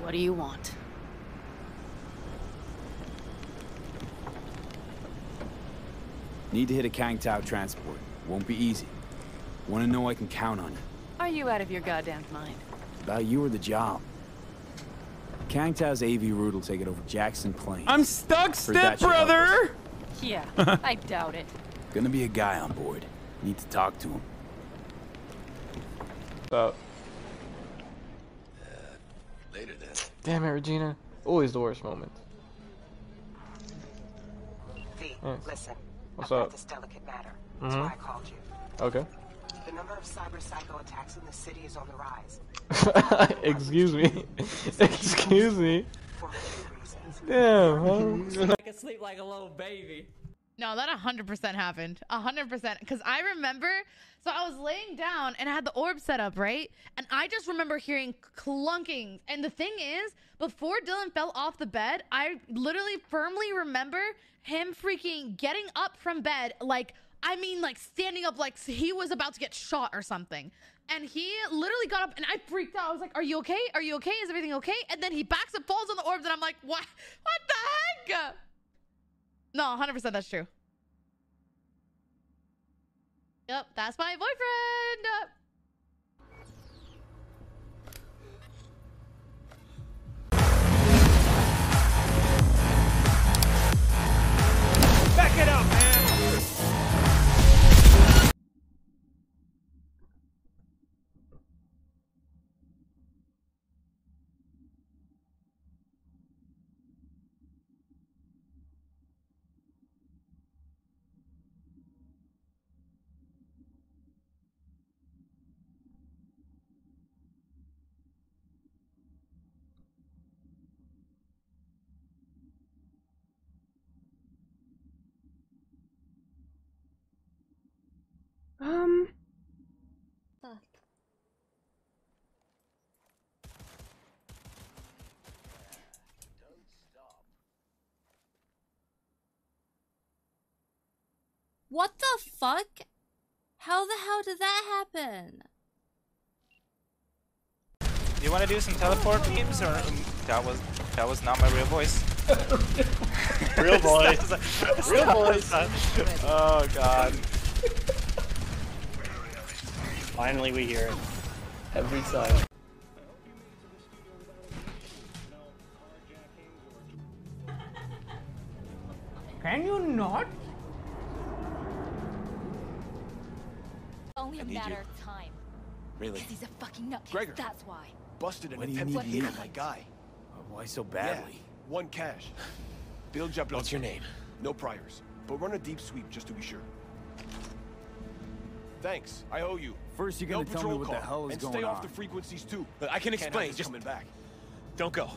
What do you want? Need to hit a Kang Tao transport. Won't be easy. Want to know I can count on you. Are you out of your goddamn mind? About you or the job. Kang Tao's AV route will take it over Jackson Plains. I'm stuck, stepbrother! Yeah, I doubt it. Gonna be a guy on board. Need to talk to him. Later then. Damn it, Regina. Always the worst moment. V, listen. What's about up? this delicate matter. That's why I called you. Okay. The number of cyber psycho attacks in the city is on the rise. Excuse me. Excuse me. For a few reasons. Damn, huh? I can sleep like a little baby. No, that 100% happened. 100%. Because I remember, so I was laying down and I had the orb set up, right? And I just remember hearing clunkings. And the thing is, before Dylan fell off the bed, I literally firmly remember him freaking getting up from bed, like, I mean, like standing up like he was about to get shot or something. And he literally got up and I freaked out. I was like, are you okay? Are you okay? Is everything okay? And then he backs up, falls on the orbs, and I'm like, what? What the heck? No, 100% that's true. Yep, that's my boyfriend. Back it up, man. What the fuck? How the hell did that happen? Do you want to do some teleport memes, or that was not my real voice? Real voice. Real voice. Oh god. Finally we hear it. Every time. Can you not? Only a matter of time. Really? He's a fucking nutcase, Gregor. that's why. Busted an What do you attempt to need hit me? on my guy. Why so badly? Yeah, one cash. Bill Jablonski. What's your name? No priors, but run a deep sweep just to be sure. Thanks, I owe you. First you're No gonna tell me patrol what the car, hell is and going stay off on. the frequencies too. Look, I can Can't have explain. this Just coming back. don't go.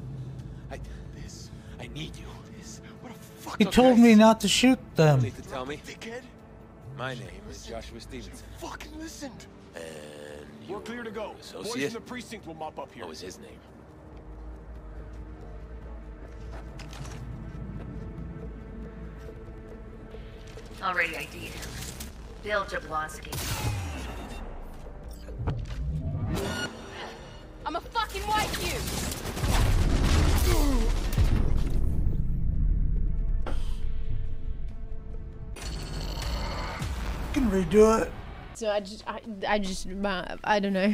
I need you. What a fuck. He told me not to shoot them. Need to tell me. Dickhead. My name is Joshua Stevenson. Fucking listened. And We're clear to go. Boys associate? in the precinct will mop up here. What was his name? Already ID'd. Bill Jablonski. I'ma fucking wipe you! You can redo it. So I don't know.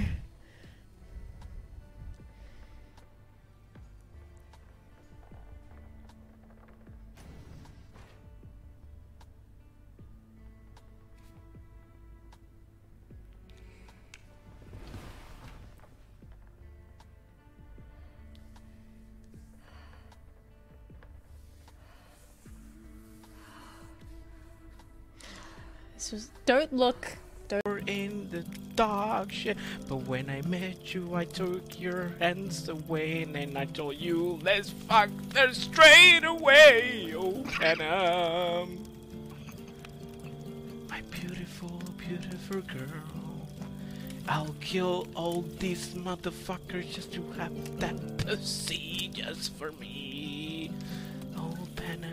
So don't look. We're in the dog shit, but when I met you, I took your hands away, and then I told you, let's fuck them straight away, oh Hannah. My beautiful, beautiful girl. I'll kill all these motherfuckers just to have that pussy just for me. Oh Hannah,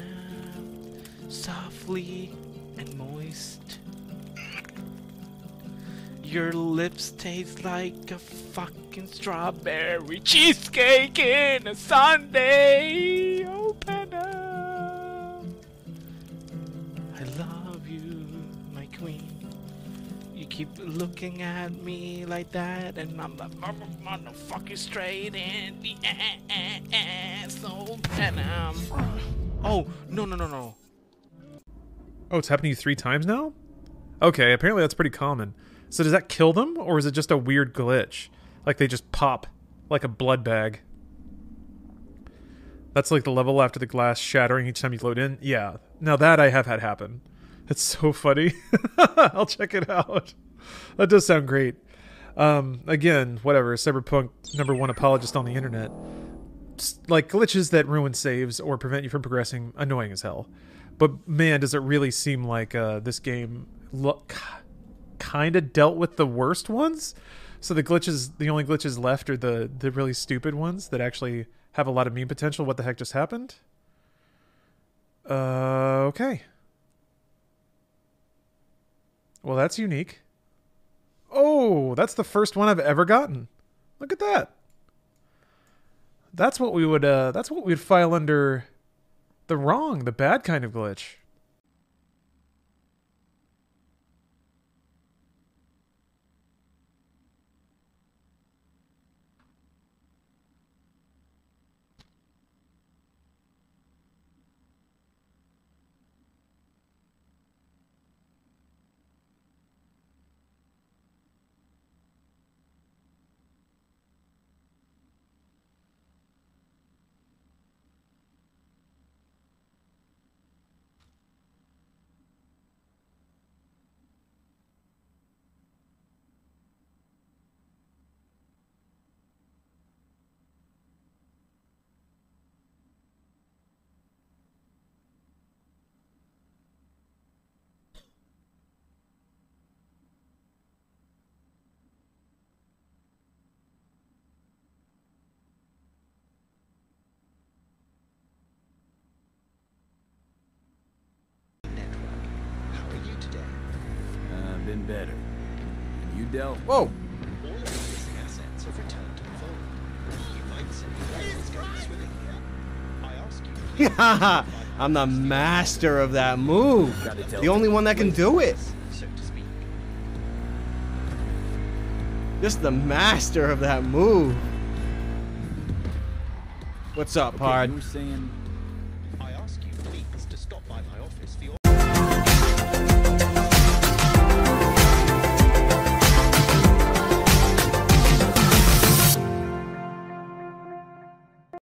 softly and moist. Your lips taste like a fucking fucking strawberry cheesecake in a sundae. Open up. I love you, my queen. You keep looking at me like that, and I'm the motherfucking straight in the ass. Open up. Oh, no. Oh, it's happened to you 3 times now? Okay, apparently that's pretty common. So does that kill them, or is it just a weird glitch? Like they just pop, like a blood bag. That's like the level after the glass shattering each time you load in? Yeah. Now that I have had happen. It's so funny. I'll check it out. That does sound great. Again, whatever, Cyberpunk #1 apologist on the internet. Like, glitches that ruin saves or prevent you from progressing, annoying as hell. But man, does it really seem like this game kind of dealt with the worst ones? So the only glitches left are the really stupid ones that actually have a lot of meme potential. What the heck just happened? Okay. Well, that's unique. Oh, that's the first one I've ever gotten. Look at that. That's what we would file under the bad kind of glitch. Been better. And you dealt. Whoa! I'm the master of that move. The only one that can do it. Just the master of that move. What's up, Hard? You were saying... I ask you please to stop by my office.